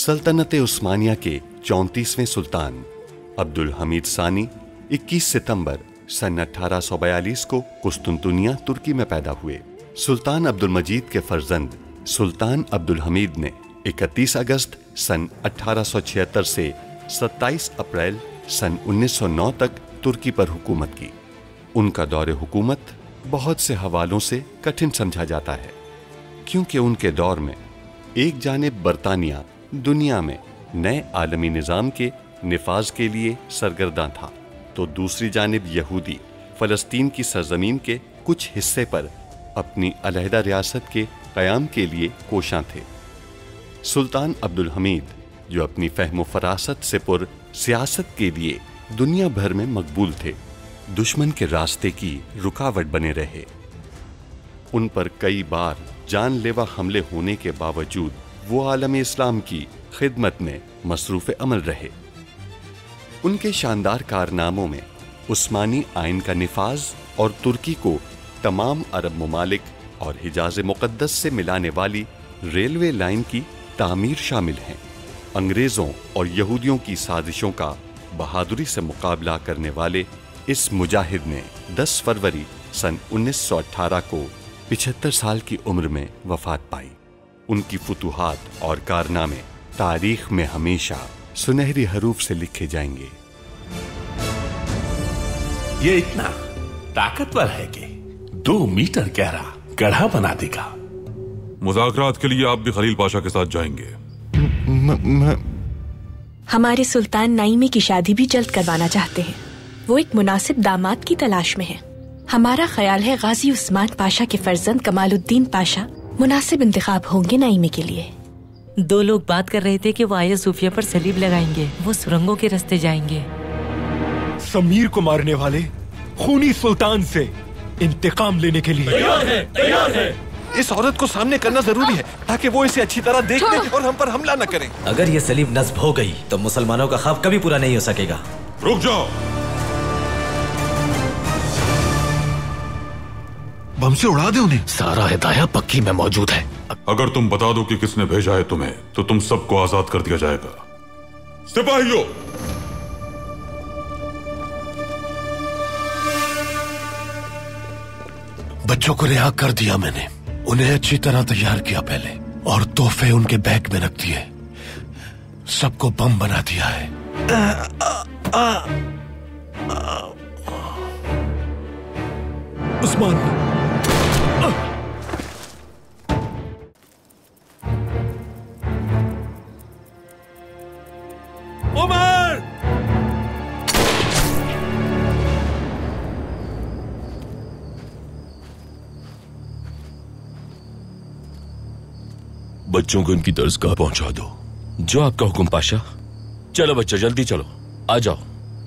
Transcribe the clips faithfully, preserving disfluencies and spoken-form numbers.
सल्तनत उस्मानिया के चौंतीसवें सुल्तान अब्दुल हमीद सानी इक्कीस सितंबर सन अठारह सौ बयालीस को कुस्तुनतुनिया तुर्की में पैदा हुए। सुल्तान अब्दुल मजीद के फर्जंद सुल्तान अब्दुल हमीद ने इकतीस अगस्त सन अठारह सौ छिहत्तर से सत्ताईस अप्रैल सन उन्नीस सौ नौ तक तुर्की पर हुकूमत की। उनका दौरे हुकूमत बहुत से हवालों से कठिन समझा जाता है, क्योंकि उनके दौर में एक जानिब बरतानिया दुनिया में नए आलमी निज़ाम के निफाज के लिए सरगर्दा था, तो दूसरी जानिब यहूदी फ़लस्तीन की सरजमीन के कुछ हिस्से पर अपनी अलहदा रियासत के क़याम के लिए कोशां थे। सुल्तान अब्दुल हमीद, जो अपनी फ़हम फ़रासत से पुर सियासत के लिए दुनिया भर में मकबूल थे, दुश्मन के रास्ते की रुकावट बने रहे। उन पर कई बार जानलेवा हमले होने के बावजूद वो आलम इस्लाम की खिदमत में मसरूफ़ अमल रहे। उनके शानदार कारनामों में उस्मानी आइन का निफाज और तुर्की को तमाम अरब ममालिक और हिजाज मुक़द्दस से मिलाने वाली रेलवे लाइन की तामीर शामिल हैं। अंग्रेज़ों और यहूदियों की साजिशों का बहादुरी से मुकाबला करने वाले इस मुजाहिद ने दस फरवरी सन उन्नीस सौ अठारह को पिछहत्तर साल की उम्र में वफात पाई। उनकी फुतूहात और कारनामे तारीख में हमेशा सुनहरी हरूफ से लिखे जाएंगे। ये इतना ताकतवर है कि दो मीटर गहरा गड्ढा बना देगा। मुज़ाकरात के लिए आप भी खलील पाशा के साथ जाएंगे। म, म... हमारे सुल्तान नाइमी की शादी भी जल्द करवाना चाहते हैं। वो एक मुनासिब दामाद की तलाश में है। हमारा ख्याल है गाजी उस्मान पाशा के फर्जंद कमालुद्दीन पाशा मुनासिब इंतखाब होंगे नाइमी के लिए। दो लोग बात कर रहे थे कि वो आया सूफिया पर सलीब लगाएंगे, वो सुरंगों के रास्ते जाएंगे। समीर को मारने वाले खूनी सुल्तान से इंतकाम लेने के लिए तैयार है, तैयार है। इस औरत को सामने करना जरूरी है ताकि वो इसे अच्छी तरह देख ले और हम पर हमला न करें। अगर ये सलीब नस्ब हो गई तो मुसलमानों का ख्वाब कभी पूरा नहीं हो सकेगा। रुक जाओ। बम से उड़ा दे उन्हें। सारा हिदाया पक्की में मौजूद है। अगर तुम बता दो कि किसने भेजा है तुम्हें, तो तुम सबको आजाद कर दिया जाएगा। सिपाहियों, बच्चों को रिहा कर दिया मैंने। उन्हें अच्छी तरह तैयार किया पहले और तोहफे उनके बैग में रख दिए। सबको बम बना दिया है। उस्मान, उमर! बच्चों को इनकी दरसगाह पहुंचा दो। जो आपका हुक्म पाशा। चलो बच्चों, जल्दी चलो, आ जाओ।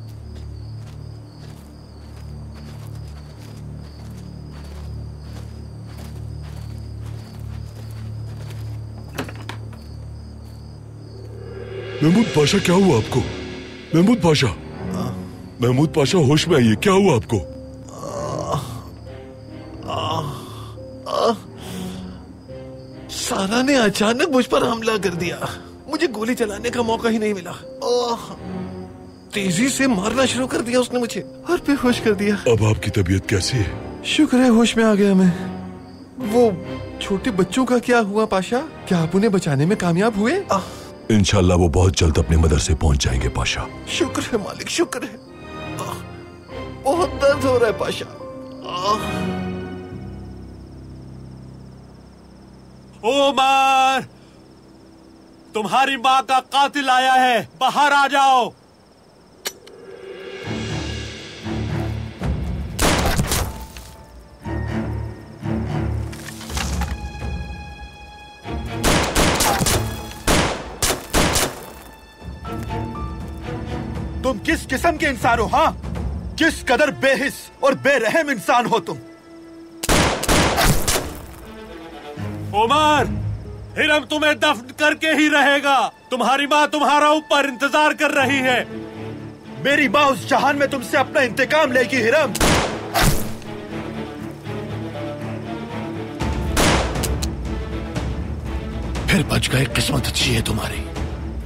महमूद पाशा, क्या हुआ आपको? महमूद पाशा, महमूद पाशा, होश में आइए। क्या हुआ आपको? सारा ने अचानक मुझ पर हमला कर दिया। मुझे गोली चलाने का मौका ही नहीं मिला। तेजी से मारना शुरू कर दिया उसने मुझे और बेहोश कर दिया। अब आपकी तबीयत कैसी है? शुक्र है होश में आ गया मैं। वो छोटे बच्चों का क्या हुआ पाशा? क्या आप उन्हें बचाने में कामयाब हुए? इंशाल्लाह वो बहुत जल्द अपने मदरसे पहुंच जाएंगे पाशा। शुक्र है मालिक, शुक्र है। बहुत दर्द हो रहा है पाशा। उमर, तुम्हारी माँ का कातिल आया है, बाहर आ जाओ। तुम किस किस्म के इंसान हो? हाँ, किस कदर बेहिस और बेरहम इंसान हो तुम। उमर, हिरम तुम्हें दफन करके ही रहेगा। तुम्हारी माँ तुम्हारा ऊपर इंतजार कर रही है। मेरी माँ उस जहान में तुमसे अपना इंतकाम लेगी हिरम। फिर बच गए, किस्मत अच्छी है तुम्हारी।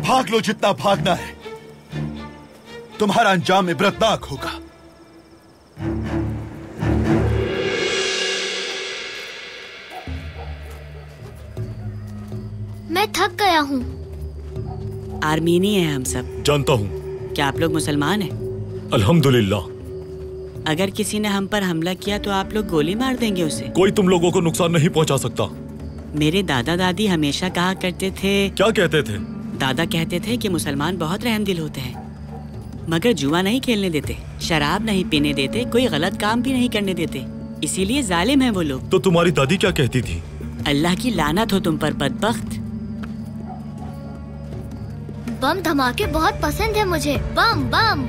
भाग लो जितना भागना है, तुम्हारा अंजाम इबरतनाक होगा। मैं थक गया हूँ। आर्मीनी है हम सब। जानता हूँ। क्या आप लोग मुसलमान हैं? अल्हम्दुलिल्लाह। अगर किसी ने हम पर हमला किया तो आप लोग गोली मार देंगे उसे? कोई तुम लोगों को नुकसान नहीं पहुंचा सकता। मेरे दादा दादी हमेशा कहा करते थे। क्या कहते थे? दादा कहते थे कि मुसलमान बहुत रहमदिल होते हैं, मगर जुआ नहीं खेलने देते, शराब नहीं पीने देते, कोई गलत काम भी नहीं करने देते, इसीलिए जालिम हैं वो लोग। तो तुम्हारी दादी क्या कहती थी? अल्लाह की लानत हो तुम पर बदबख्त। बम धमाके बहुत पसंद है मुझे। बम बम।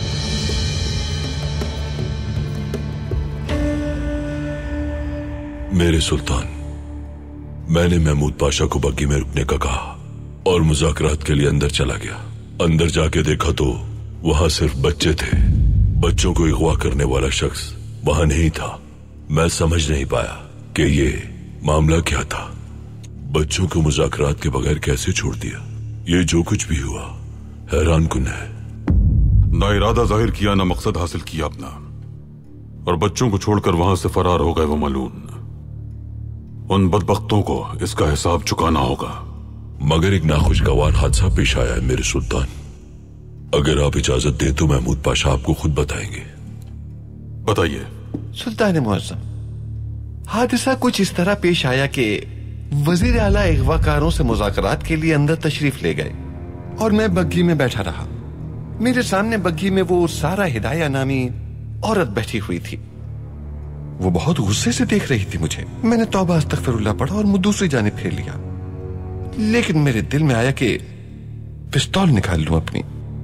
मेरे सुल्तान, मैंने महमूद पाशा को बग्गी में रुकने का कहा और मुज़ाकरात के लिए अंदर चला गया। अंदर जाके देखा तो वहां सिर्फ बच्चे थे। बच्चों को अगवा करने वाला शख्स वहां नहीं था। मैं समझ नहीं पाया कि ये मामला क्या था। बच्चों को मुज़ाकरात के बगैर कैसे छोड़ दिया? ये जो कुछ भी हुआ हैरान कुन है। ना इरादा जाहिर किया, ना मकसद हासिल किया अपना, और बच्चों को छोड़कर वहां से फरार हो गए वो मलून। उन बदबख्तों को इसका हिसाब चुकाना होगा। मगर एक नाखुशगवार हादसा पेश आया है मेरे सुल्तान। अगर आप इजाजत दें तो महमूद पाशा आपको खुद बताएंगे। बताइए। सुल्तान मुअज्जम, हादसा कुछ इस तरह पेश आया कि वजीर आला अगवाकारों से मुज़ाकरात के लिए अंदर तशरीफ ले गए और मैं बग्घी में बैठा रहा। मेरे सामने बग्घी में वो सारा हिदाया नामी औरत बैठी हुई थी। वो बहुत गुस्से से देख रही थी मुझे। मैंने तौबा अस्तगफिरुल्लाह पढ़ा और मुंह दूसरी जानिब फेर लिया, लेकिन मेरे दिल में आया कि पिस्तौल निकाल लूं अपनी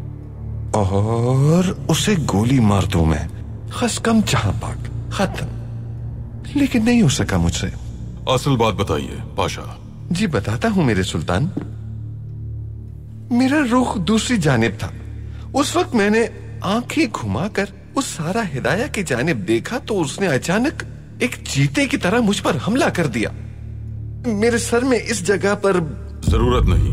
और उसे गोली मार दूं। मैं खसकम जहां पाक खत्म, लेकिन नहीं हो सका मुझसे। असल बात बताइए पाशा। जी बताता हूं मेरे सुल्तान। मेरा रुख दूसरी जानिब था। उस वक्त मैंने आंखें घुमाकर उस सारा हिदाया की जानिब देखा तो उसने अचानक एक चीते की तरह मुझ पर हमला कर दिया। मेरे सर में इस जगह पर। जरूरत नहीं।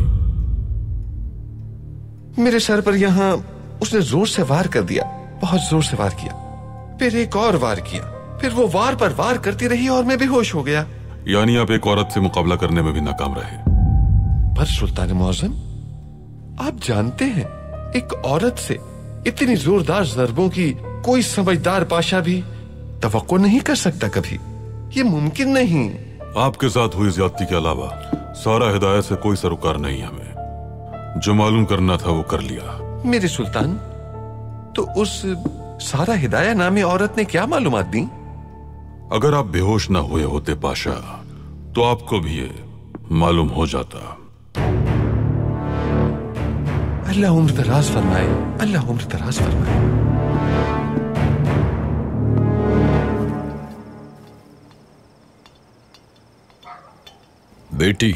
मेरे सर पर यहां उसने जोर से वार कर दिया, बहुत जोर से वार किया, फिर एक और वार किया, फिर वो वार पर वार करती रही और मैं बेहोश हो गया। यानी आप एक औरत से मुकाबला करने में भी नाकाम रहे। पर सुल्तान मुअज्जम, आप जानते हैं एक औरत से इतनी जोरदार ज़रबों की कोई समझदार पाशा भी तवक्को नहीं कर सकता कभी। ये मुमकिन नहीं। आपके साथ हुई ज्यादती के अलावा सारा हिदायत से कोई सरोकार नहीं। हमें जो मालूम करना था वो कर लिया। मेरे सुल्तान, तो उस सारा हिदाया नामी औरत ने क्या मालूमात दी? अगर आप बेहोश ना हुए होते पाशा तो आपको भी ये मालूम हो जाता। अल्लाह उम्र दराज फरमाए, अल्लाह उम्र दराज फरमाए। बेटी,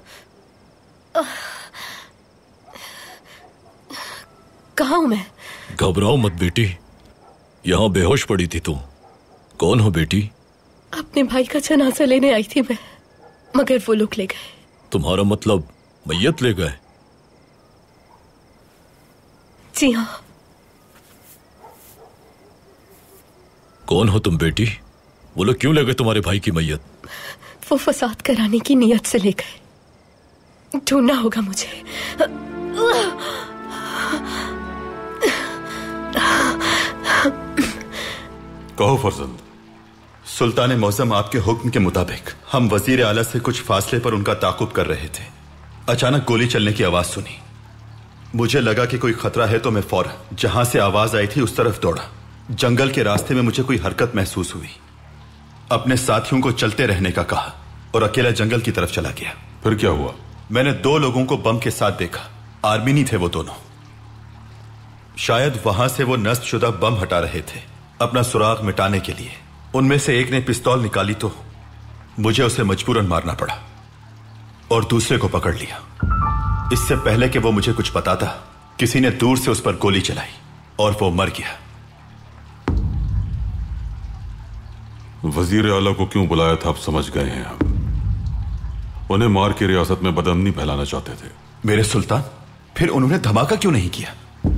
कहाँ हूं मैं? घबराओ मत बेटी, यहाँ बेहोश पड़ी थी तू। कौन हो बेटी? अपने भाई का जनाजा लेने आई थी मैं, मगर वो लोग ले गए। तुम्हारा मतलब मैयत ले गए? जी हाँ। कौन हो तुम बेटी? वो लोग क्यों ले गए तुम्हारे भाई की मैयत? वो फसाद कराने की नियत से ले गए। ढूंढना होगा मुझे। कहो फर्जंद। सुल्तान मौसम, आपके हुक्म के मुताबिक हम वजीर आला से कुछ फासले पर उनका ताकुब कर रहे थे। अचानक गोली चलने की आवाज सुनी। मुझे लगा कि कोई खतरा है तो मैं फौरन जहां से आवाज आई थी उस तरफ दौड़ा। जंगल के रास्ते में मुझे कोई हरकत महसूस हुई। अपने साथियों को चलते रहने का कहा और अकेला जंगल की तरफ चला गया। फिर क्या हुआ? मैंने दो लोगों को बम के साथ देखा। आर्मीनी थे वो दोनों। शायद वहां से वो नस्बशुदा बम हटा रहे थे अपना सुराग मिटाने के लिए। उनमें से एक ने पिस्तौल निकाली तो मुझे उसे मजबूरन मारना पड़ा और दूसरे को पकड़ लिया। इससे पहले कि वो मुझे कुछ बताता, किसी ने दूर से उस पर गोली चलाई और वो मर गया। वजीर आला को क्यों बुलाया था आप समझ गए हैं हम। उन्हें मार के रियासत में बदअमनी फैलाना चाहते थे। मेरे सुल्तान, फिर उन्होंने धमाका क्यों नहीं किया?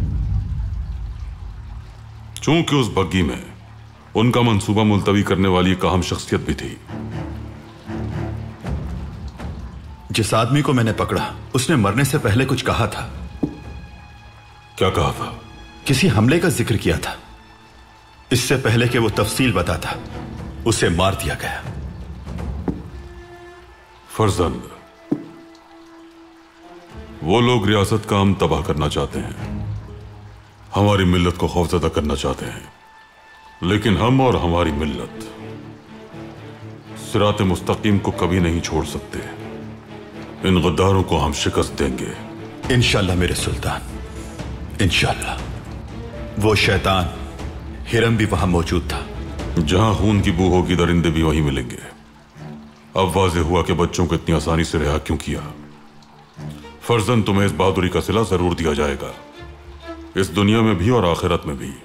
चूंकि उस बग्गी में उनका मंसूबा मुलतवी करने वाली एक अहम शख्सियत भी थी। जिस आदमी को मैंने पकड़ा उसने मरने से पहले कुछ कहा था। क्या कहा था? किसी हमले का जिक्र किया था। इससे पहले कि वो तफसील बताता, उसे मार दिया गया। फर्जंद, वो लोग रियासत का हम तबाह करना चाहते हैं, हमारी मिल्लत को खौफजदा करना चाहते हैं, लेकिन हम और हमारी मिल्लत सिरात मुस्तकीम को कभी नहीं छोड़ सकते। इन गद्दारों को हम शिकस्त देंगे इंशाल्लाह मेरे सुल्तान, इंशाल्लाह। वो शैतान हिरम भी वहां मौजूद था। जहां खून की बू होगी दरिंदे भी वहीं मिलेंगे। अब वाज़ेह हुआ कि बच्चों को इतनी आसानी से रिहा क्यों किया। फर्जन, तुम्हें इस बहादुरी का सिला जरूर दिया जाएगा, इस दुनिया में भी और आखिरत में भी।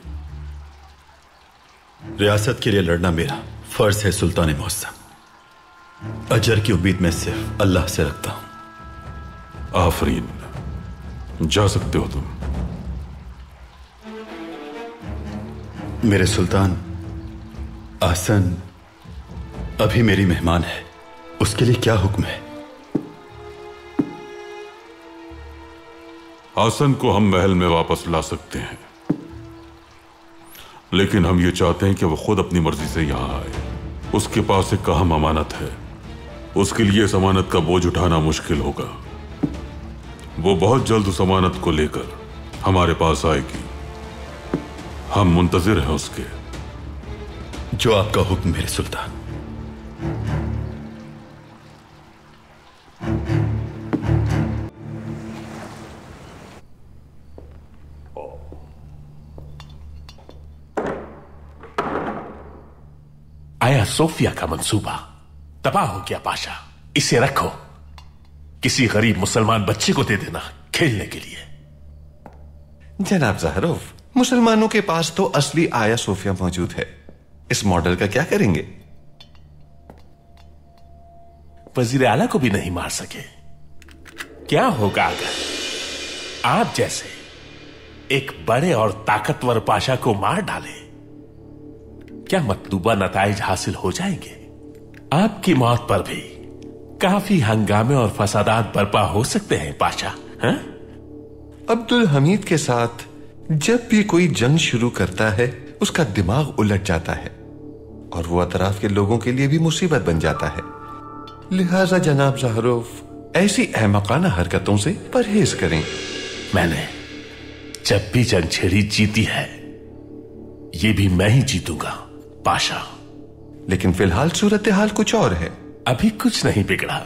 रियासत के लिए लड़ना मेरा फर्ज है सुल्तान मुअज़्ज़म। अजर की उम्मीद मैं सिर्फ अल्लाह से रखता हूं। आफरीन, जा सकते हो तुम। मेरे सुल्तान, आसन अभी मेरी मेहमान है, उसके लिए क्या हुक्म है? आसन को हम महल में वापस ला सकते हैं, लेकिन हम ये चाहते हैं कि वो खुद अपनी मर्जी से यहां आए। उसके पास एक अहम अमानत है, उसके लिए इस अमानत का बोझ उठाना मुश्किल होगा। वो बहुत जल्द उस अमानत को लेकर हमारे पास आएगी। हम मुंतजिर हैं उसके। जो आपका हुक्म मेरे सुल्तान। आया सोफिया का मंसूबा तबाह हो गया पाशा। इसे रखो, किसी गरीब मुसलमान बच्चे को दे देना खेलने के लिए। जनाब ज़हरोफ, मुसलमानों के पास तो असली आया सोफिया मौजूद है। इस मॉडल का क्या करेंगे? वजीर आला को भी नहीं मार सके। क्या होगा अगर आप जैसे एक बड़े और ताकतवर पाशा को मार डाले? क्या मतलूबा नताइज हासिल हो जाएंगे? आपकी मौत पर भी काफी हंगामे और फसादात बर्पा हो सकते हैं पाशा। हैं? अब्दुल हमीद के साथ जब भी कोई जंग शुरू करता है उसका दिमाग उलट जाता है और वो अतराफ के लोगों के लिए भी मुसीबत बन जाता है। लिहाजा जनाब ज़हरोफ, ऐसी अहमकाना हरकतों से परहेज करें। मैंने जब भी जंग छेड़ी जीती है, ये भी मैं ही जीतूंगा पाशा। लेकिन फिलहाल सूरत हाल कुछ और है। अभी कुछ नहीं बिगड़ा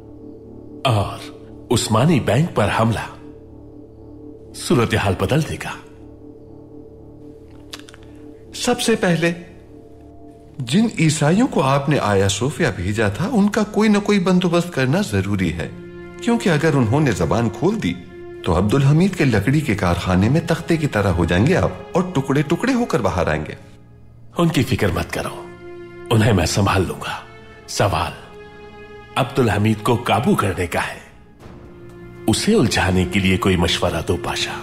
और उस्मानी बैंक पर हमला सूरत हाल बदल देगा। सबसे पहले जिन ईसाइयों को आपने आया सोफिया भेजा था, उनका कोई ना कोई बंदोबस्त करना जरूरी है, क्योंकि अगर उन्होंने जबान खोल दी तो अब्दुल हमीद के लकड़ी के कारखाने में तख्ते की तरह हो जाएंगे आप, और टुकड़े टुकड़े होकर बाहर आएंगे। उनकी फिक्र मत करो, उन्हें मैं संभाल लूंगा। सवाल अब्दुल हमीद को काबू करने का है। उसे उलझाने के लिए कोई मशवरा दो पाशा।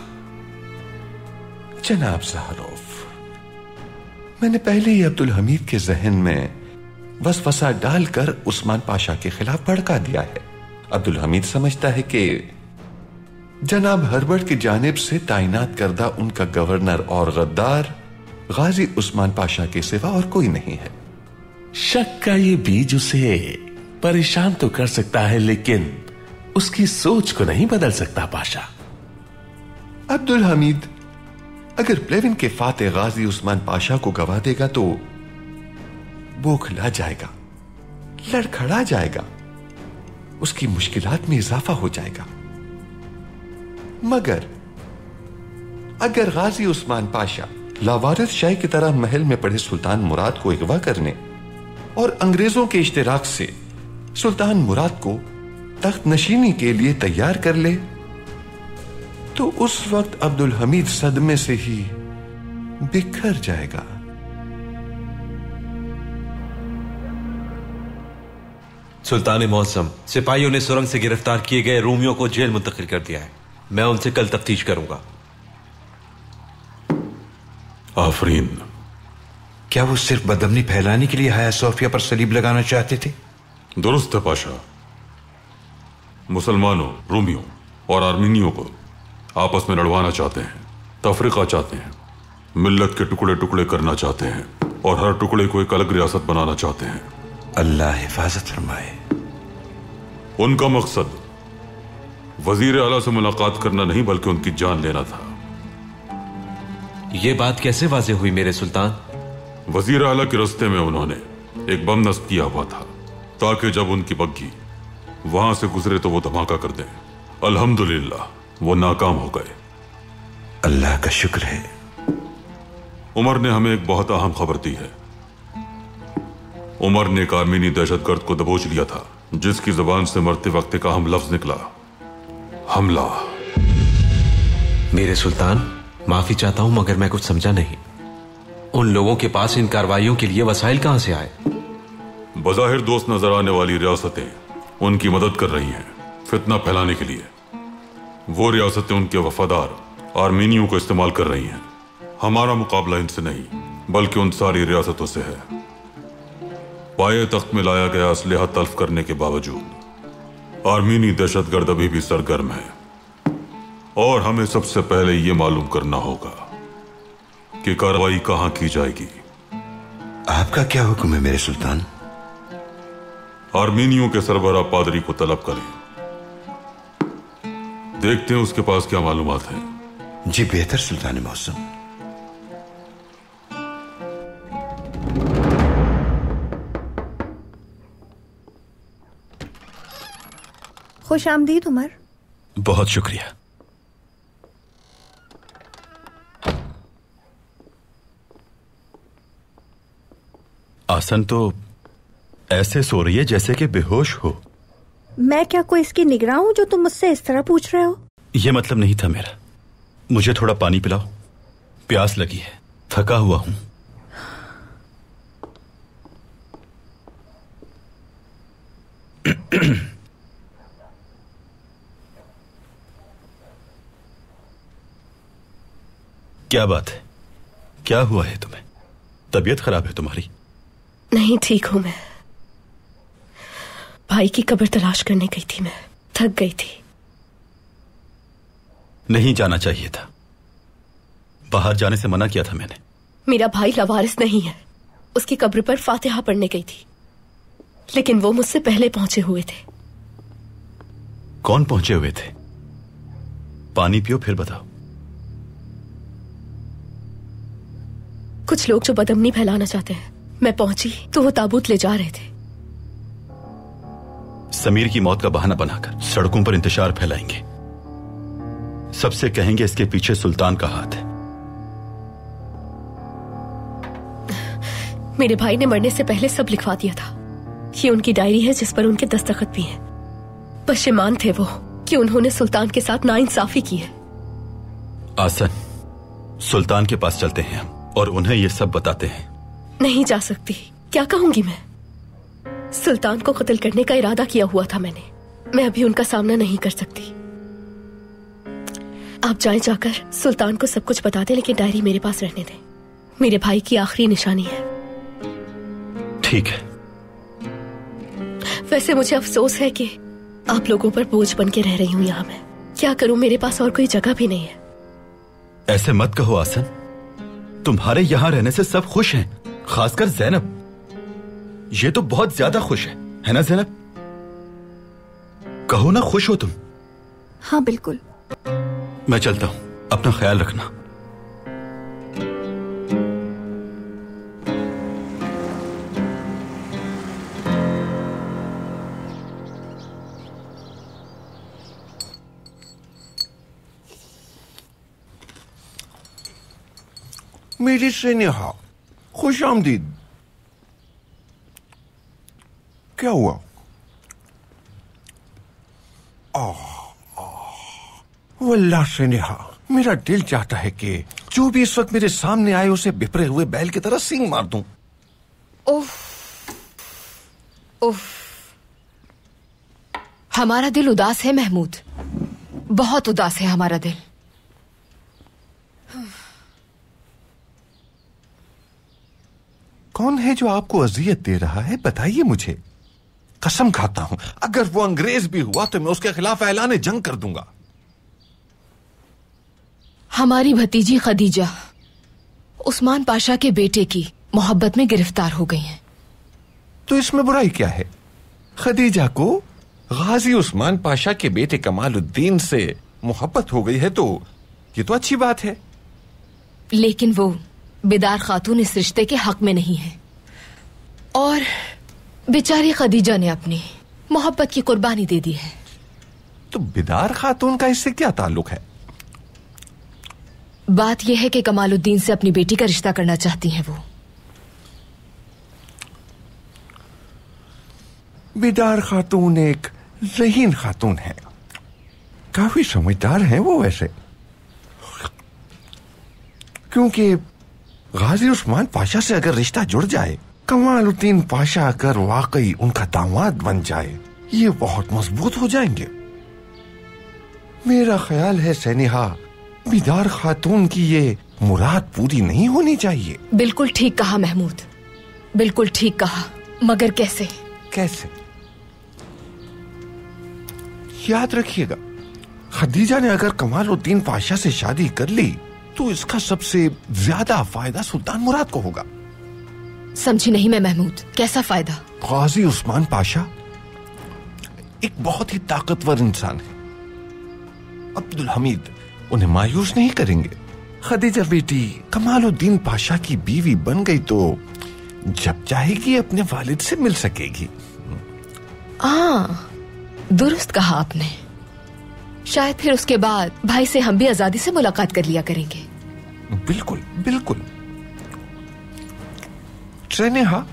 जनाब ज़हरोफ, मैंने पहले ही अब्दुल हमीद के जहन में वसवसा डालकर उस्मान पाशा के खिलाफ भड़का दिया है। अब्दुल हमीद समझता है कि जनाब हर्बर्ट की जानिब से तैनात करदा उनका गवर्नर और गद्दार गाजी उस्मान पाशा के सिवा और कोई नहीं है। शक का ये बीज उसे परेशान तो कर सकता है, लेकिन उसकी सोच को नहीं बदल सकता पाशा। अब्दुल हमीद अगर प्लेविन के फाते गाजी उस्मान पाशा को गवा देगा तो बौखला जाएगा, लड़खड़ा जाएगा, उसकी मुश्किलात में इजाफा हो जाएगा। मगर अगर गाजी उस्मान पाशा लावारिस शाह की तरह महल में पड़े सुल्तान मुराद को अगवा करने और अंग्रेजों के इश्तिराक से सुल्तान मुराद को तख्त नशीनी के लिए तैयार कर ले, तो उस वक्त अब्दुल हमीद सदमे से ही बिखर जाएगा। सुल्तान मुअज़्ज़म, सिपाहियों ने सुरंग से गिरफ्तार किए गए रोमियों को जेल मुंतकिल कर दिया है। मैं उनसे कल तफ्तीश करूंगा। आफरीन, क्या वो सिर्फ बदअमनी फैलाने के लिए हाया सोफिया पर सलीब लगाना चाहते थे? दुरुस्त है पाशा। मुसलमानों, रोमियों और आर्मीनियों को आपस में लड़वाना चाहते हैं, तफरीका चाहते हैं, मिल्लत के टुकड़े टुकड़े करना चाहते हैं और हर टुकड़े को एक अलग रियासत बनाना चाहते हैं। अल्लाह हिफाजत फरमाए। उनका मकसद वजीर आला से मुलाकात करना नहीं बल्कि उनकी जान लेना था। यह बात कैसे वाज़ेह हुई मेरे सुल्तान? वजीर आला के रास्ते में उन्होंने एक बम नस्ब किया हुआ था ताकि जब उनकी बग्घी वहां से गुजरे तो वो धमाका कर दें। अल्हम्दुलिल्लाह वो नाकाम हो गए। अल्लाह का शुक्र है। उमर ने हमें एक बहुत अहम खबर दी है। उमर ने एक आर्मीनी दहशतगर्द को दबोच लिया था जिसकी जुबान से मरते वक्त एक अहम लफ्ज निकला, हमला। मेरे सुल्तान, माफी चाहता हूं मगर मैं कुछ समझा नहीं। उन लोगों के पास इन कार्रवाइयों के लिए वसाइल कहां से आए? बज़ाहिर दोस्त नजर आने वाली रियासतें उनकी मदद कर रही हैं फितना फैलाने के लिए। वो रियासतें उनके वफादार आर्मीनियों को इस्तेमाल कर रही हैं। हमारा मुकाबला इनसे नहीं बल्कि उन सारी रियासतों से है। पाए तख्त में लाया गया असलहा तल्फ करने के बावजूद आर्मीनी दहशतगर्द अभी भी सरगर्म है और हमें सबसे पहले यह मालूम करना होगा कि कार्रवाई कहां की जाएगी। आपका क्या हुक्म है मेरे सुल्तान? आर्मीनियों के सरबराह पादरी को तलब करें। देखते हैं उसके पास क्या मालूमात हैं। जी बेहतर सुल्तान मौसम। खुश आमदीद उमर। बहुत शुक्रिया। आसन तो ऐसे सो रही है जैसे कि बेहोश हो। मैं क्या कोई इसकी निगरान हूं जो तुम मुझसे इस तरह पूछ रहे हो? यह मतलब नहीं था मेरा। मुझे थोड़ा पानी पिलाओ, प्यास लगी है, थका हुआ हूं। क्या बात है? क्या हुआ है तुम्हें? तबीयत खराब है तुम्हारी? नहीं, ठीक हूं मैं। भाई की कब्र तलाश करने गई थी, मैं थक गई थी। नहीं जाना चाहिए था। बाहर जाने से मना किया था मैंने। मेरा भाई लवारिस नहीं है। उसकी कब्र पर फातिहा पढ़ने गई थी, लेकिन वो मुझसे पहले पहुंचे हुए थे। कौन पहुंचे हुए थे? पानी पियो फिर बताओ। कुछ लोग जो बदअमनी फैलाना चाहते हैं। मैं पहुंची तो वो ताबूत ले जा रहे थे। समीर की मौत का बहाना बनाकर सड़कों पर इंतशार फैलाएंगे। सबसे कहेंगे इसके पीछे सुल्तान का हाथ है। मेरे भाई ने मरने से पहले सब लिखवा दिया था। ये उनकी डायरी है जिस पर उनके दस्तखत भी हैं। पशेमान थे वो कि उन्होंने सुल्तान के साथ नाइंसाफी की है। आसन, सुल्तान के पास चलते हैं हम और उन्हें ये सब बताते हैं। नहीं जा सकती। क्या कहूंगी मैं? सुल्तान को कत्ल करने का इरादा किया हुआ था मैंने। मैं अभी उनका सामना नहीं कर सकती। आप जाएं, जाकर सुल्तान को सब कुछ बता दें, लेकिन डायरी मेरे पास रहने दें। मेरे भाई की आखिरी निशानी है। ठीक है। वैसे मुझे अफसोस है कि आप लोगों पर बोझ बन के रह रही हूं यहां मैं। क्या करूं, मेरे पास और कोई जगह भी नहीं है। ऐसे मत कहो आसन। तुम्हारे यहां रहने से सब खुश हैं, खासकर ज़ैनब। ये तो बहुत ज्यादा खुश है, है ना ज़ैनब? कहो ना खुश हो तुम। हाँ बिल्कुल। मैं चलता हूं, अपना ख्याल रखना। मेरी स्नेहा, खुश आमदीद। क्या हुआ? वल्लाह स्नेहा, मेरा दिल चाहता है कि जो भी इस वक्त मेरे सामने आए उसे बिफरे हुए बैल की तरह सींग मार दूं। उफ, उफ। हमारा दिल उदास है महमूद। बहुत उदास है हमारा दिल। कौन है जो आपको अजियत दे रहा है, बताइए मुझे। कसम खाता हूं अगर वो अंग्रेज भी हुआ तो मैं उसके खिलाफ ऐलान जंग कर दूंगा। हमारी भतीजी खदीजा उस्मान पाशा के बेटे की मोहब्बत में गिरफ्तार हो गई हैं। तो इसमें बुराई क्या है? खदीजा को गाजी उस्मान पाशा के बेटे कमालुद्दीन से मोहब्बत हो गई है तो ये तो अच्छी बात है। लेकिन वो बेदार खातून इस रिश्ते के हक में नहीं है और बेचारी खदीजा ने अपनी मोहब्बत की कुर्बानी दे दी है। तो बेदार खातून का इससे क्या ताल्लुक है? बात यह है कि कमालुद्दीन से अपनी बेटी का रिश्ता करना चाहती हैं वो। बेदार खातून एक ज़हीन खातून है, काफी समझदार हैं वो वैसे, क्योंकि गाजी उस्मान पाशा से अगर रिश्ता जुड़ जाए, कमालुद्दीन पाशा अगर वाकई उनका दामाद बन जाए, ये बहुत मजबूत हो जाएंगे। मेरा ख्याल है सैनिहा, बेदार खातून की ये मुराद पूरी नहीं होनी चाहिए। बिल्कुल ठीक कहा महमूद, बिल्कुल ठीक कहा, मगर कैसे? कैसे? याद रखिएगा, खदीजा ने अगर कमालुद्दीन पाशा से शादी कर ली तो इसका सबसे ज्यादा फायदा सुल्तान मुराद को होगा। समझी नहीं मैं महमूद, कैसा फायदा? गाजी उस्मान पाशा एक बहुत ही ताकतवर इंसान है। अब्दुल हमीद उन्हें मायूस नहीं करेंगे। खदीजा बेटी कमालुद्दीन पाशा की बीवी बन गई तो जब चाहेगी अपने वालिद से मिल सकेगी। हाँ, दुरुस्त कहा आपने। शायद फिर उसके बाद भाई से हम भी आजादी से मुलाकात कर लिया करेंगे। बिल्कुल बिल्कुल। सैनेहा,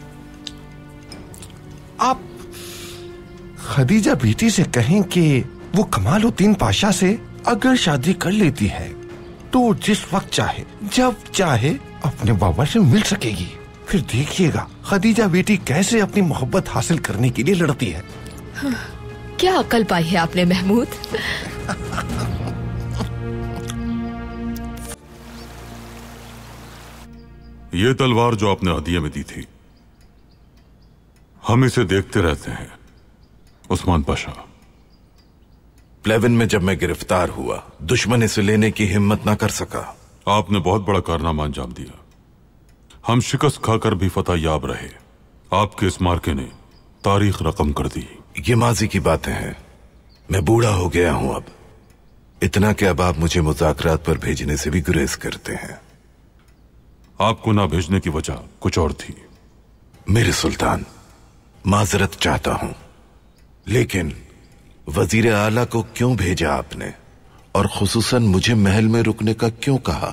आप खदीजा बेटी से कहें कि वो कमालुद्दीन पाशा से अगर शादी कर लेती है तो जिस वक्त चाहे जब चाहे अपने बाबा से मिल सकेगी। फिर देखिएगा खदीजा बेटी कैसे अपनी मोहब्बत हासिल करने के लिए लड़ती है। हाँ, क्या अकल पाई है आपने महमूद। ये तलवार जो आपने हदिया में दी थी, हम इसे देखते रहते हैं उस्मान पाशा। प्लेवन में जब मैं गिरफ्तार हुआ, दुश्मन इसे लेने की हिम्मत ना कर सका। आपने बहुत बड़ा कारनामा अंजाम दिया। हम शिकस्त खाकर भी फतह याब रहे। आपके इस मार्के ने तारीख रकम कर दी। ये माजी की बातें हैं, मैं बूढ़ा हो गया हूं अब। इतना कि अब आप मुझे मुज़ाकरात पर भेजने से भी गुरेज करते हैं। आपको ना भेजने की वजह कुछ और थी। मेरे सुल्तान, माजरत चाहता हूं, लेकिन वजीर आला को क्यों भेजा आपने और खुसूसन मुझे महल में रुकने का क्यों कहा?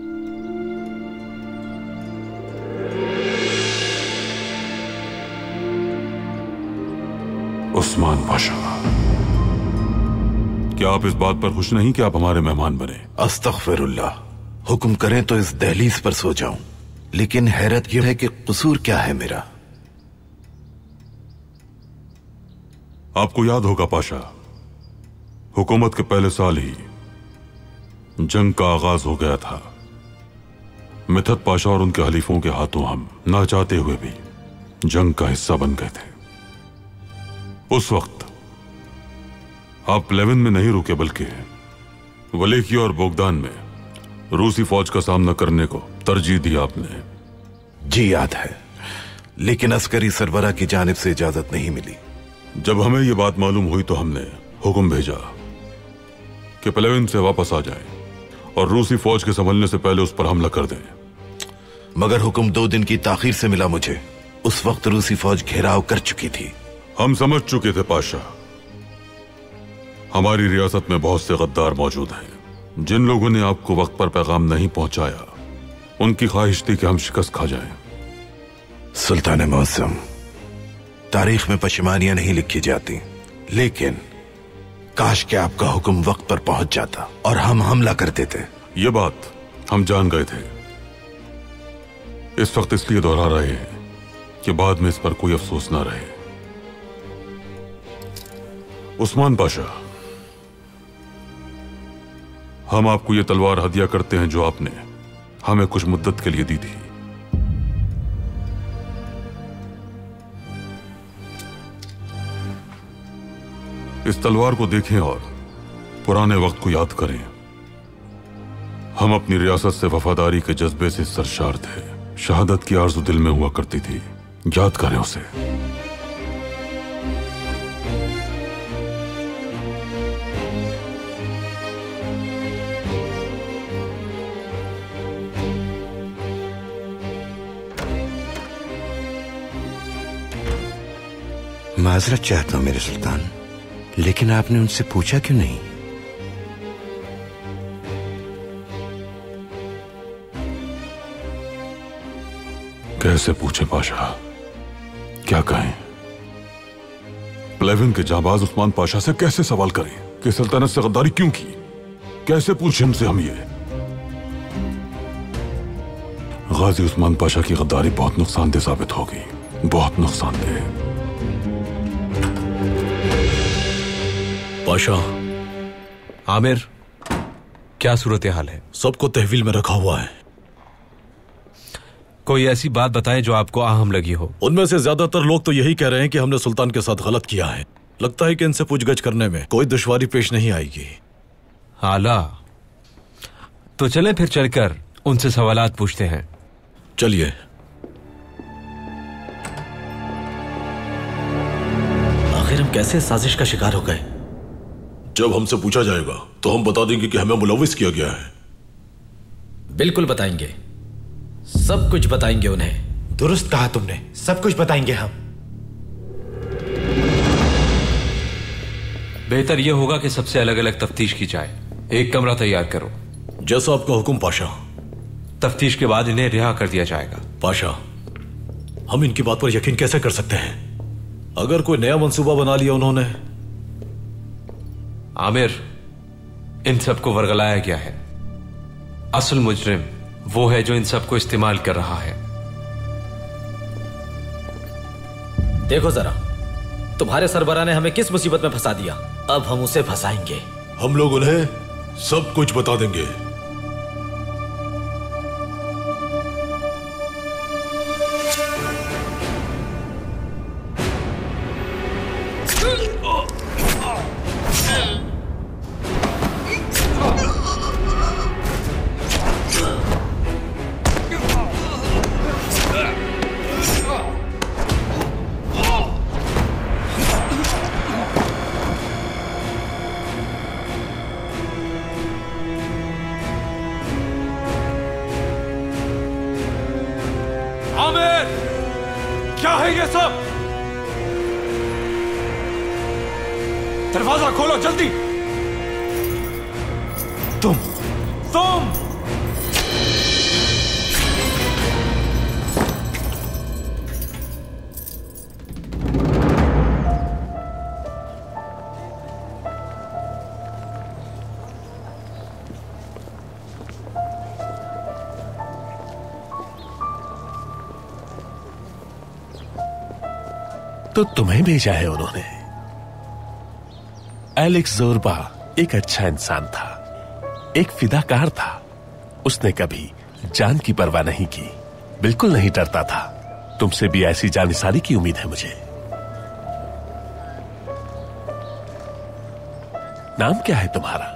उस्मान पाशा, क्या आप इस बात पर खुश नहीं कि आप हमारे मेहमान बने? अस्तगफिरुल्लाह, हुक्म करें तो इस दहलीज पर सो जाऊं, लेकिन हैरत यह है कि कसूर क्या है मेरा? आपको याद होगा पाशा, हुकूमत के पहले साल ही जंग का आगाज हो गया था। मिथत पाशा और उनके हलीफों के हाथों हम ना चाहते हुए भी जंग का हिस्सा बन गए थे। उस वक्त आप प्लेवन में नहीं रुके, बल्कि वलेकी और बोगदान में रूसी फौज का सामना करने को तरजीह दी आपने। जी याद है, लेकिन अस्करी सरबरा की जानिब से इजाजत नहीं मिली। जब हमें यह बात मालूम हुई तो हमने हुक्म भेजा कि प्लेवन से वापस आ जाए और रूसी फौज के संभलने से पहले उस पर हमला कर दें। मगर हुक्म दो दिन की ताखीर से मिला मुझे। उस वक्त रूसी फौज घेराव कर चुकी थी। हम समझ चुके थे पाशा, हमारी रियासत में बहुत से गद्दार मौजूद हैं। जिन लोगों ने आपको वक्त पर पैगाम नहीं पहुंचाया, उनकी ख्वाहिश थी कि हम शिकस्त खा जाएं। सुल्तान मौसम, तारीख में पशमानियां नहीं लिखी जाती, लेकिन काश के आपका हुक्म वक्त पर पहुंच जाता और हम हमला कर देते। ये बात हम जान गए थे। इस वक्त इसलिए दोहरा रहे हैं कि बाद में इस पर कोई अफसोस ना रहे। उस्मान पाशा, हम आपको ये तलवार हदिया करते हैं जो आपने हमें कुछ मुद्दत के लिए दी थी। इस तलवार को देखें और पुराने वक्त को याद करें। हम अपनी रियासत से वफादारी के जज्बे से सरशार थे। शहादत की आरज़ू दिल में हुआ करती थी। याद करें उसे। माजरत चाहता हूं मेरे सुल्तान, लेकिन आपने उनसे पूछा क्यों नहीं? कैसे पूछे पाशा, क्या कहें? प्लेवन के जाबाज उस्मान पाशा से कैसे सवाल करें कि सल्तनत से गद्दारी क्यों की? कैसे पूछे हमसे हम ये? गाजी उस्मान पाशा की गद्दारी बहुत नुकसानदेह साबित होगी, बहुत नुकसानदेह। पाशा। आमिर, क्या सूरत हाल है? सबको तहवील में रखा हुआ है। कोई ऐसी बात बताएं जो आपको अहम लगी हो। उनमें से ज्यादातर लोग तो यही कह रहे हैं कि हमने सुल्तान के साथ गलत किया है। लगता है कि इनसे पूछगछ करने में कोई दुश्वारी पेश नहीं आएगी। आला, तो चलें फिर चलकर उनसे सवालात पूछते हैं। चलिए। आखिर हम कैसे साजिश का शिकार हो गए? जब हमसे पूछा जाएगा तो हम बता देंगे कि हमें मुलविस किया गया है। बिल्कुल बताएंगे, सब कुछ बताएंगे उन्हें। दुरुस्त कहा तुमने, सब कुछ बताएंगे हम। बेहतर यह होगा कि सबसे अलग अलग तफ्तीश की जाए। एक कमरा तैयार करो। जैसा आपका हुक्म पाशा। तफ्तीश के बाद इन्हें रिहा कर दिया जाएगा। पाशा, हम इनकी बात पर यकीन कैसे कर सकते हैं? अगर कोई नया मंसूबा बना लिया उन्होंने। आमिर, इन सबको वर्गलाया गया है। असल मुजरिम वो है जो इन सबको इस्तेमाल कर रहा है। देखो जरा, तुम्हारे सरबराह ने हमें किस मुसीबत में फंसा दिया। अब हम उसे फंसाएंगे। हम लोग उन्हें सब कुछ बता देंगे। दरवाजा खोलो जल्दी। तुम तुम तो तुम्हें भेजा है उन्होंने। एलेक्स जोरबा एक अच्छा इंसान था, एक फिदाकार था। उसने कभी जान की परवाह नहीं की, बिल्कुल नहीं डरता था। तुमसे भी ऐसी जानिसारी की उम्मीद है मुझे। नाम क्या है तुम्हारा?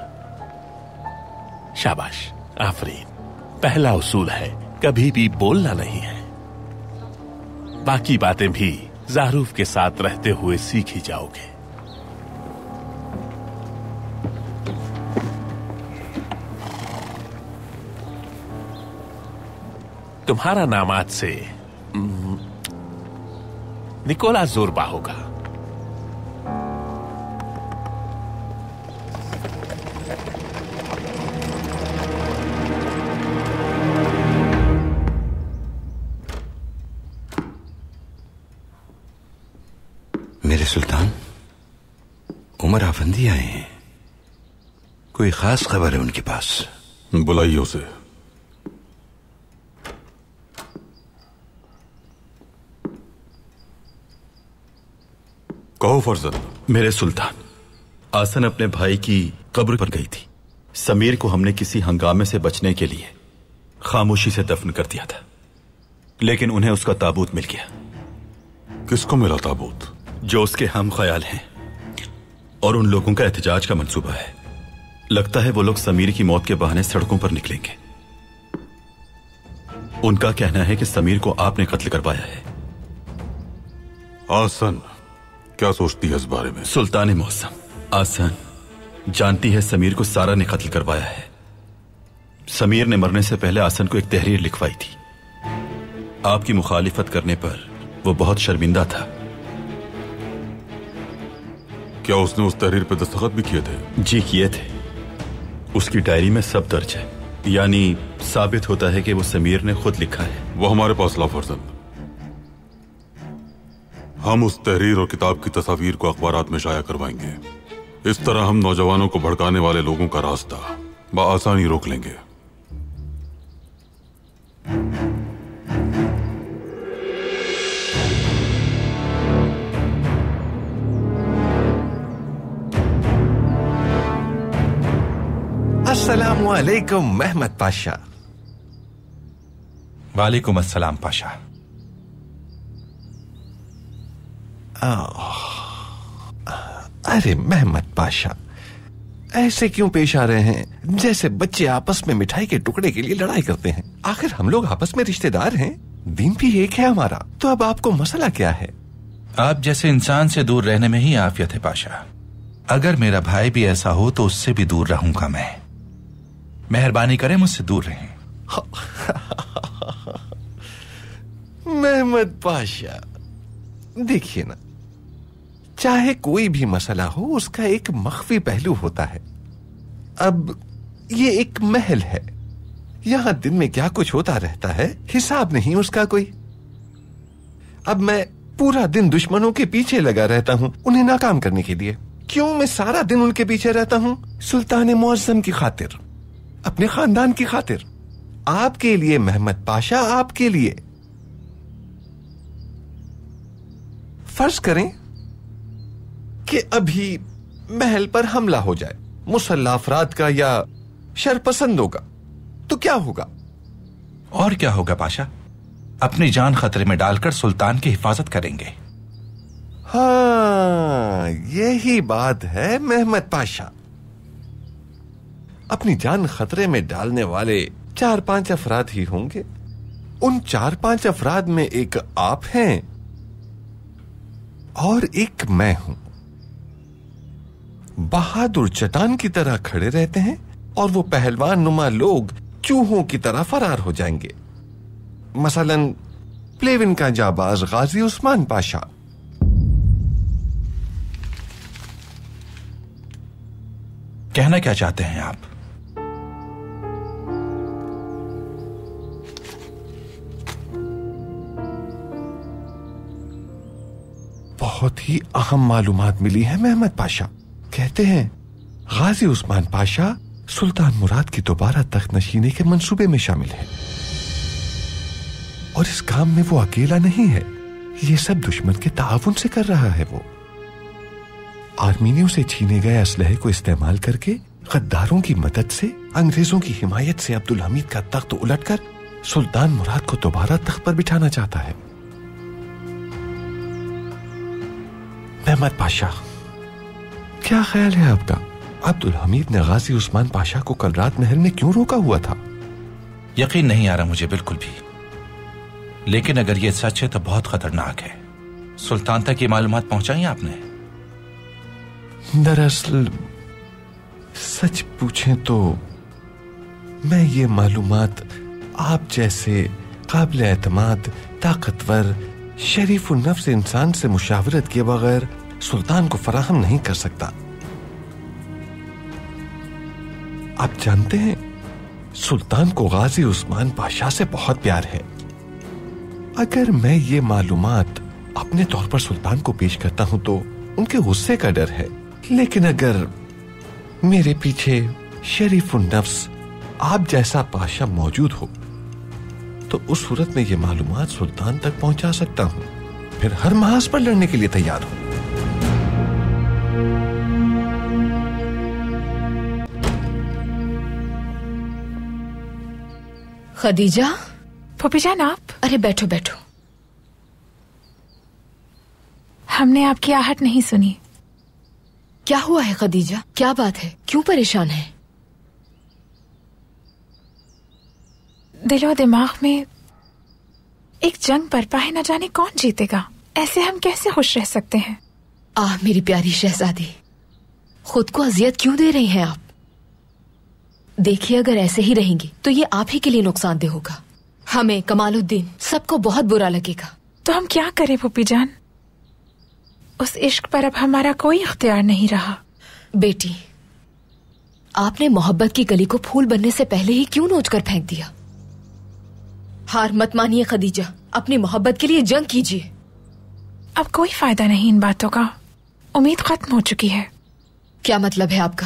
शाबाश, आफरीन। पहला उसूल है कभी भी बोलना नहीं है। बाकी बातें भी ज़ारूफ के साथ रहते हुए सीख ही जाओगे। तुम्हारा नाम आज से निकोला जोरबा होगा। मेरे सुल्तान, उमर आफंदी आए हैं। कोई खास खबर है उनके पास? बुलाइए उसे। कहो फर्जंद। मेरे सुल्तान, आसन अपने भाई की कब्र पर गई थी। समीर को हमने किसी हंगामे से बचने के लिए खामोशी से दफन कर दिया था, लेकिन उन्हें उसका ताबूत मिल गया। किसको मिला ताबूत? जो उसके हम ख्याल हैं और उन लोगों का एहतजाज का मंसूबा है। लगता है वो लोग समीर की मौत के बहाने सड़कों पर निकलेंगे। उनका कहना है कि समीर को आपने कत्ल करवाया है। आसन क्या सोचती है इस बारे में? सुल्तान मौसम, आसन जानती है समीर को सारा ने कत्ल करवाया है। समीर ने मरने से पहले आसन को एक तहरीर लिखवाई थी। आपकी मुखालिफत करने पर वो बहुत शर्मिंदा था। क्या उसने उस तहरीर पर दस्तखत भी किए थे? जी किए थे। उसकी डायरी में सब दर्ज है, यानी साबित होता है कि वो समीर ने खुद लिखा है। वो हमारे पास ला फर्जंद। हम उस तहरीर और किताब की तस्वीर को अखबारात में शाया करवाएंगे। इस तरह हम नौजवानों को भड़काने वाले लोगों का रास्ता बआसानी रोक लेंगे। अस्सलामु अलैकुम महमद पाशा। वालेकुम अस्सलाम पाशा। अरे महमद पाशा, ऐसे क्यों पेश आ रहे हैं जैसे बच्चे आपस में मिठाई के टुकड़े के लिए लड़ाई करते हैं? आखिर हम लोग आपस में रिश्तेदार हैं, दीन भी एक है हमारा। तो अब आपको मसला क्या है? आप जैसे इंसान से दूर रहने में ही आफियत है पाशा। अगर मेरा भाई भी ऐसा हो तो उससे भी दूर रहूंगा मैं। मेहरबानी करें मुझसे दूर रहें। महमद पाशा, देखिए ना, चाहे कोई भी मसला हो उसका एक मख्फी पहलू होता है। अब ये एक महल है, यहां दिन में क्या कुछ होता रहता है, हिसाब नहीं उसका कोई। अब मैं पूरा दिन दुश्मनों के पीछे लगा रहता हूं उन्हें नाकाम करने के लिए। क्यों मैं सारा दिन उनके पीछे रहता हूं? सुल्तान मुअज्जम की खातिर, अपने खानदान की खातिर, आपके लिए महमद पाशा, आपके लिए। फर्ज करें कि अभी महल पर हमला हो जाए, मुसल्ला अफराद का या शरपसंदों का, तो क्या होगा? और क्या होगा पाशा? अपनी जान खतरे में डालकर सुल्तान की हिफाजत करेंगे। हाँ, यही बात है महमद पाशा। अपनी जान खतरे में डालने वाले चार पांच अफराद ही होंगे। उन चार पांच अफराद में एक आप हैं और एक मैं हूं। बहादुर चट्टान की तरह खड़े रहते हैं और वो पहलवान नुमा लोग चूहों की तरह फरार हो जाएंगे। मसलन प्लेविन का जाबाज गाजी उस्मान पाशा। कहना क्या चाहते हैं आप? बहुत ही अहम मालूमात मिली है महमद पाशा। कहते हैं गाजी उस्मान पाशा सुल्तान मुराद की दोबारा तख्त नशीने के मंसूबे में शामिल है, और इस काम में वो अकेला नहीं है। ये सब दुश्मन के ताउन से कर रहा है। वो आर्मीनियों से छीने गए असलहे को इस्तेमाल करके गद्दारों की मदद से, अंग्रेजों की हिमायत से अब्दुल हमीद का तख्त उलटकर सुल्तान मुराद को दोबारा तख्त पर बिठाना चाहता है। महमद पाशा, क्या ख्याल है आपका? अब्दुल हमीद ने गाजी उस्मान पाशा को कल रात महल में क्यों रोका हुआ था? यकीन नहीं आ रहा मुझे बिल्कुल भी, लेकिन अगर ये सच है तो बहुत खतरनाक है। सुल्तान तक ये मालूमात पहुंचाई आपने? दरअसल सच पूछें तो मैं ये मालूमात आप जैसे काबिल एतमाद, ताकतवर, शरीफ नफ्स इंसान से मुशावरत किए बगैर सुल्तान को फराहम नहीं कर सकता। आप जानते हैं, सुल्तान को गाजी उस्मान पाशा से बहुत प्यार है। अगर मैं ये मालूमात अपने तौर पर सुल्तान को पेश करता हूं तो उनके गुस्से का डर है, लेकिन अगर मेरे पीछे शरीफ नफ्स आप जैसा पाशा मौजूद हो तो उस सूरत में ये मालूमात सुल्तान तक पहुंचा सकता हूं, फिर हर महाज पर लड़ने के लिए तैयार हूं। खदीजा। फूफी जान आप? अरे बैठो बैठो। हमने आपकी आहट नहीं सुनी। क्या हुआ है खदीजा? क्या बात है? क्यों परेशान है? दिलो दिमाग में एक जंग बरपा है, न जाने कौन जीतेगा। ऐसे हम कैसे खुश रह सकते हैं? आह मेरी प्यारी शहजादी, खुद को अजियत क्यों दे रही हैं आप? देखिए अगर ऐसे ही रहेंगी तो ये आप ही के लिए नुकसानदेह होगा। हमें, कमालुद्दीन, सबको बहुत बुरा लगेगा। तो हम क्या करें फूफी जान? उस इश्क पर अब हमारा कोई इख्तियार नहीं रहा। बेटी, आपने मोहब्बत की कली को फूल बनने से पहले ही क्यों नोच कर फेंक दिया? हार मत मानिए खदीजा, अपनी मोहब्बत के लिए जंग कीजिए। अब कोई फायदा नहीं इन बातों का, उम्मीद खत्म हो चुकी है। क्या मतलब है आपका?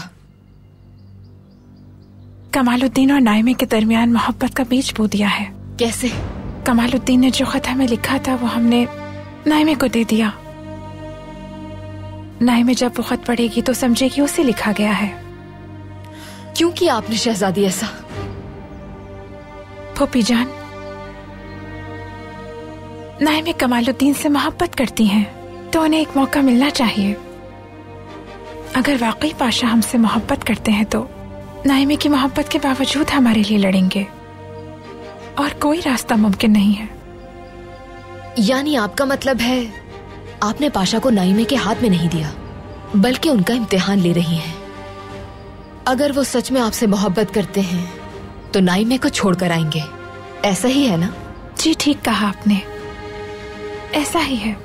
कमालुद्दीन और नाइमे के दरमियान मोहब्बत का बीज बो दिया है। कैसे? कमालुद्दीन ने जो खत हमें लिखा था वो हमने नाइमे को दे दिया। नाइमे जब वो खत पढ़ेगी तो समझेगी उसे लिखा गया है। क्यों किया आपने शहजादी ऐसा? फूफी जान, नाइमे कमालुद्दीन से मोहब्बत करती हैं तो उन्हें एक मौका मिलना चाहिए। अगर वाकई पाशा हमसे मोहब्बत करते हैं तो नाइमे की मोहब्बत के बावजूद हमारे लिए लड़ेंगे और कोई रास्ता मुमकिन नहीं है। यानी आपका मतलब है आपने पाशा को नाइमे के हाथ में नहीं दिया बल्कि उनका इम्तिहान ले रही हैं। अगर वो सच में आपसे मोहब्बत करते हैं तो नाइमे को छोड़कर आएंगे, ऐसा ही है ना? जी ठीक कहा आपने, ऐसा ही है।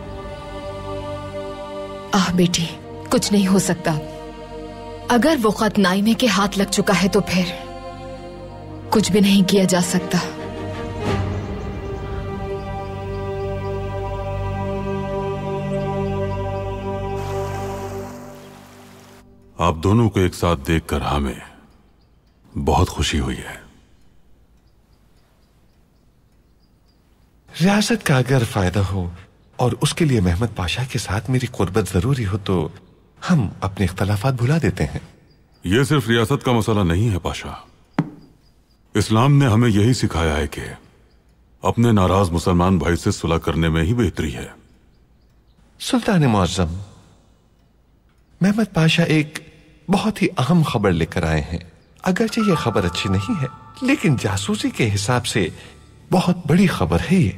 आह बेटी, कुछ नहीं हो सकता। अगर वो खत नाइमे के हाथ लग चुका है तो फिर कुछ भी नहीं किया जा सकता। आप दोनों को एक साथ देखकर हमें बहुत खुशी हुई है। रियासत का अगर फायदा हो और उसके लिए महमद पाशा के साथ मेरी कुर्बत जरूरी हो तो हम अपने इख्तलाफात भुला देते हैं। यह सिर्फ रियासत का मसला नहीं है पाशा। इस्लाम ने हमें यही सिखाया है कि अपने नाराज मुसलमान भाई से सुलह करने में ही बेहतरी है। सुल्तान मुअज्जम, महमद पाशा एक बहुत ही अहम खबर लेकर आए हैं। अगरचे ये खबर अच्छी नहीं है लेकिन जासूसी के हिसाब से बहुत बड़ी खबर है ये।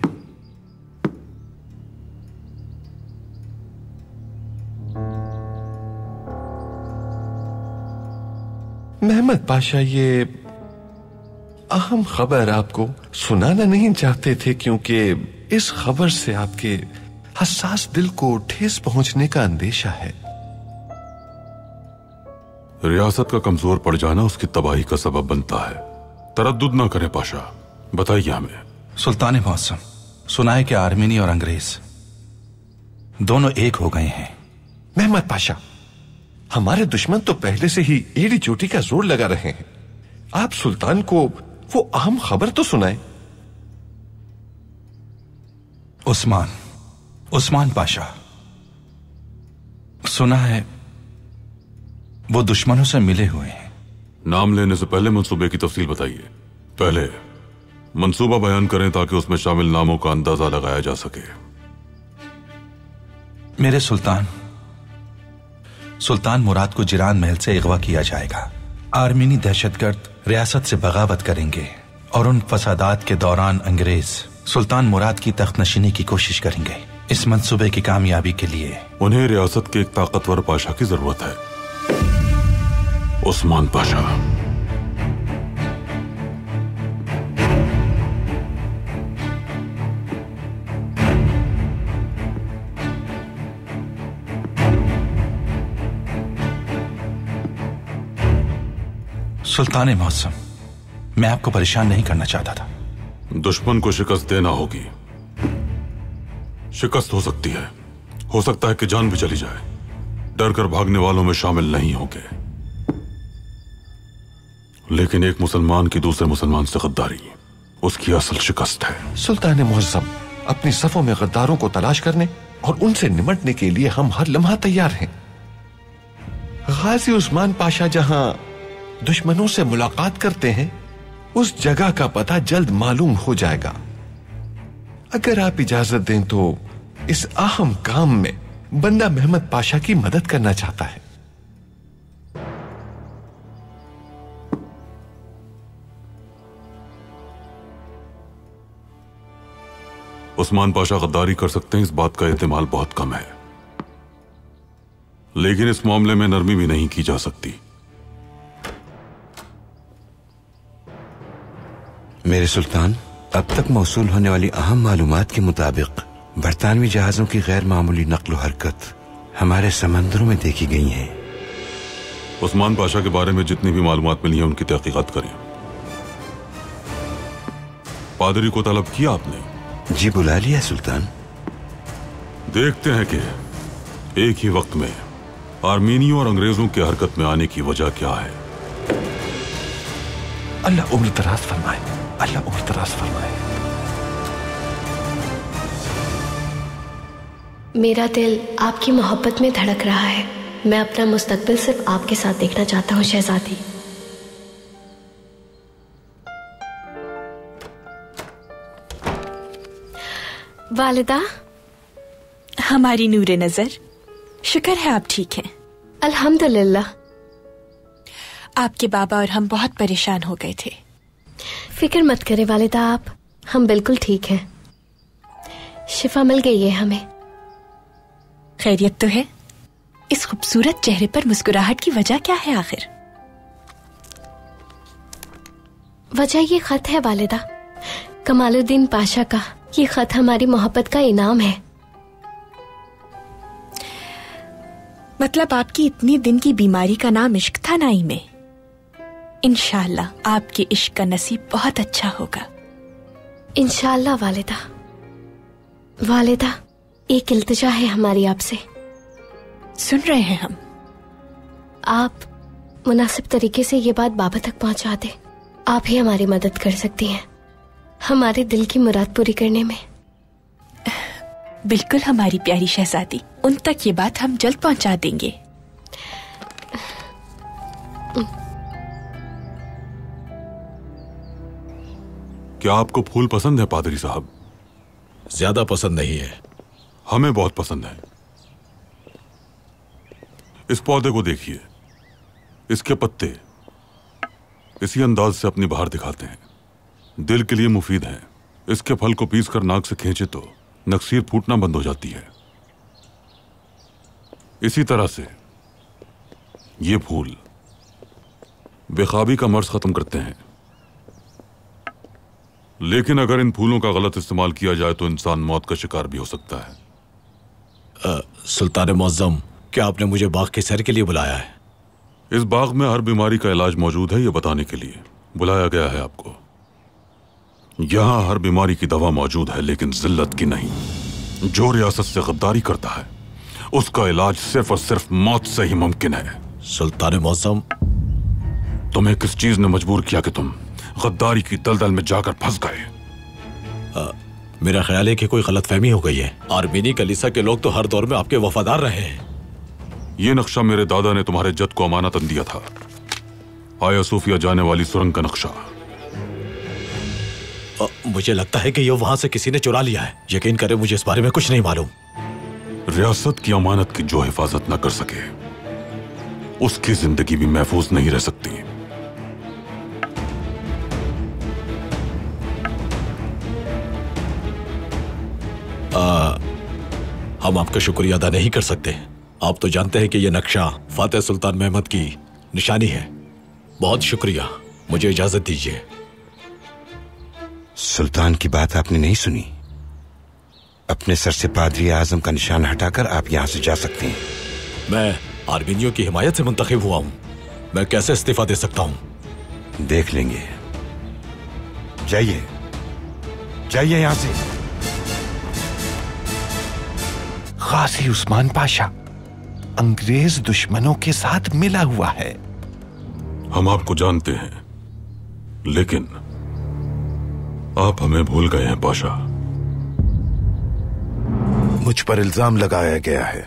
महमद पाशा ये अहम खबर आपको सुनाना नहीं चाहते थे क्योंकि इस खबर से आपके हसास दिल को ठेस पहुंचने का अंदेशा है। रियासत का कमजोर पड़ जाना उसकी तबाही का सबब बनता है। तरद्दुद ना करें पाशा, बताइए हमें। सुल्तान मौसम, सुना है कि आर्मीनी और अंग्रेज दोनों एक हो गए हैं। महमद पाशा, हमारे दुश्मन तो पहले से ही एड़ी चोटी का जोर लगा रहे हैं। आप सुल्तान को वो अहम खबर तो सुनाएं। उस्मान, उस्मान पाशा, सुना है वो दुश्मनों से मिले हुए हैं। नाम लेने से पहले मंसूबे की तफसील बताइए। पहले मंसूबा बयान करें ताकि उसमें शामिल नामों का अंदाजा लगाया जा सके। मेरे सुल्तान, सुल्तान मुराद को जिरान महल से अगवा किया जाएगा। आर्मीनी दहशतगर्द रियासत से बगावत करेंगे और उन फसादात के दौरान अंग्रेज सुल्तान मुराद की तख्त नशीनी की कोशिश करेंगे। इस मंसूबे की कामयाबी के लिए उन्हें रियासत के एक ताकतवर पाशा की जरूरत है, उस्मान पाशा। सुल्तान मौसम, मैं आपको परेशान नहीं करना चाहता था। दुश्मन को शिकस्त देना होगी। शिकस्त हो सकती है, हो सकता है कि जान भी चली जाए। डर कर भागने वालों में शामिल नहीं होंगे, लेकिन एक मुसलमान की दूसरे मुसलमान से गद्दारी उसकी असल शिकस्त है। सुल्तान मुअज्जम, अपनी सफों में गद्दारों को तलाश करने और उनसे निमटने के लिए हम हर लम्हा तैयार हैं। गाजी उस्मान पाशा जहां दुश्मनों से मुलाकात करते हैं उस जगह का पता जल्द मालूम हो जाएगा। अगर आप इजाजत दें तो इस अहम काम में बंदा मेहमद पाशा की मदद करना चाहता है। उस्मान पाशा गद्दारी कर सकते हैं, इस बात का एहतिमाल बहुत कम है, लेकिन इस मामले में नरमी भी नहीं की जा सकती। मेरे सुल्तान, अब तक मौसूल होने वाली अहम मालूमात के मुताबिक बरतानवी जहाजों की गैर मामूली नक्ल हरकत हमारे समंदरों में देखी गई है। उस्मान पाशा के बारे में जितनी भी मालूमात मिली है उनकी तहकीकात करें। पादरी को तलब किया आपने? जी बुला लिया सुल्तान। देखते हैं कि एक ही वक्त में आर्मीनियों और अंग्रेजों की हरकत में आने की वजह क्या है। अल्लाह उम्र दराज फरमाए, अल्लाह उम्र दराज फरमाए। मेरा दिल आपकी मोहब्बत में धड़क रहा है। मैं अपना मुस्तकबिल सिर्फ आपके साथ देखना चाहता हूँ शहजादी। वालिदा। हमारी नूरे नजर, शुक्र है आप ठीक हैं। अल्हम्दुलिल्लाह। आपके बाबा और हम बहुत परेशान हो गए थे। फिक्र मत करें वालिदा आप, हम बिल्कुल ठीक हैं। शिफा मिल गई है हमें। खैरियत तो है? इस खूबसूरत चेहरे पर मुस्कुराहट की वजह क्या है आखिर? वजह ये खत है वालिदा, कमालुद्दीन पाशा का। ये खत हमारी मोहब्बत का इनाम है। मतलब आपकी इतनी दिन की बीमारी का नाम इश्क था नाई में? इंशाल्लाह आपके इश्क का नसीब बहुत अच्छा होगा। इंशाल्लाह वालिदा। वालिदा, एक इल्तिजा है हमारी आपसे। सुन रहे हैं हम। आप मुनासिब तरीके से ये बात बाबा तक पहुंचा दे। आप ही हमारी मदद कर सकती हैं हमारे दिल की मुराद पूरी करने में। बिल्कुल हमारी प्यारी शहजादी, उन तक ये बात हम जल्द पहुंचा देंगे। क्या आपको फूल पसंद है पादरी साहब? ज्यादा पसंद नहीं है। हमें बहुत पसंद है। इस पौधे को देखिए, इसके पत्ते इसी अंदाज से अपनी बहार दिखाते हैं। दिल के लिए मुफीद हैं। इसके फल को पीसकर नाक से खींचे तो नक्सीर फूटना बंद हो जाती है। इसी तरह से ये फूल बेख्वाबी का मर्ज खत्म करते हैं। लेकिन अगर इन फूलों का गलत इस्तेमाल किया जाए तो इंसान मौत का शिकार भी हो सकता है। आ, सुल्तान मुअज्जम, क्या आपने मुझे बाग के सैर के लिए बुलाया है? इस बाग में हर बीमारी का इलाज मौजूद है, ये बताने के लिए बुलाया गया है आपको। यहां हर बीमारी की दवा मौजूद है, लेकिन जिल्लत की नहीं। जो रियासत से गद्दारी करता है उसका इलाज सिर्फ और सिर्फ मौत से ही मुमकिन है। सुल्तान मुअज्जम, तुम्हें किस चीज ने मजबूर किया कि तुम गद्दारी की दलदल में जाकर फंस गए? मेरा ख्याल है कि कोई गलतफहमी हो गई है। आर्मीनी कलीसा के लोग तो हर दौर में आपके वफादार रहे हैं। ये नक्शा मेरे दादा ने तुम्हारे जद को अमानतन दिया था। आया सूफिया जाने वाली सुरंग का नक्शा। आ, मुझे लगता है कि ये वहां से किसी ने चुरा लिया है। यकीन करें, मुझे इस बारे में कुछ नहीं मालूम। रियासत की अमानत की जो हिफाजत न कर सके उसकी जिंदगी भी महफूज नहीं रह सकती। आ, हम आपका शुक्रिया अदा नहीं कर सकते। आप तो जानते हैं कि यह नक्शा फातेह सुल्तान महमद की निशानी है। बहुत शुक्रिया, मुझे इजाजत दीजिए। सुल्तान की बात आपने नहीं सुनी। अपने सर से पादरी आजम का निशान हटाकर आप यहां से जा सकते हैं। मैं आर्मीनियों की हिमायत से मुंतखब हुआ हूं, मैं कैसे इस्तीफा दे सकता हूं? देख लेंगे। जाइए, जाइए यहां से। गाजी उस्मान पाशा अंग्रेज दुश्मनों के साथ मिला हुआ है। हम आपको जानते हैं, लेकिन आप हमें भूल गए हैं पाशा। मुझ पर इल्जाम लगाया गया है,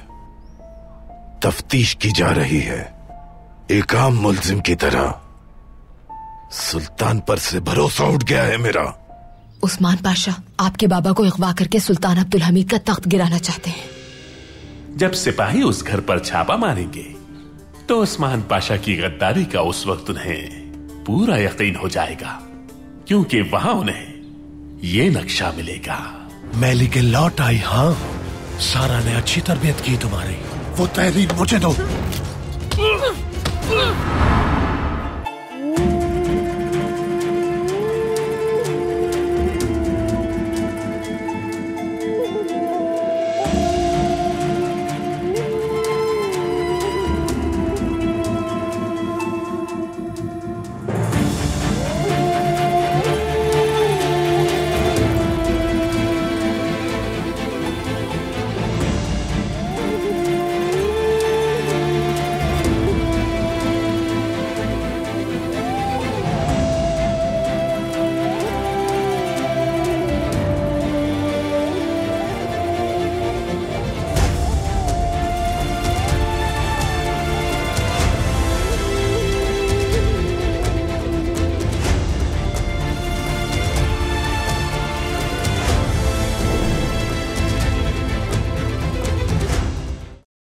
तफ्तीश की जा रही है। एक आम मुल्जिम की तरह सुल्तान पर से भरोसा उठ गया है मेरा। उस्मान पाशा आपके बाबा को अगवा करके सुल्तान अब्दुल हमीद का तख्त गिराना चाहते हैं। जब सिपाही उस घर पर छापा मारेंगे तो उस्मान पाशा की गद्दारी का उस वक्त उन्हें पूरा यकीन हो जाएगा, क्योंकि वहां उन्हें ये नक्शा मिलेगा। मैली के लौट आई। हाँ, सारा ने अच्छी तरबियत की तुम्हारी। वो तहरीर मुझे दो।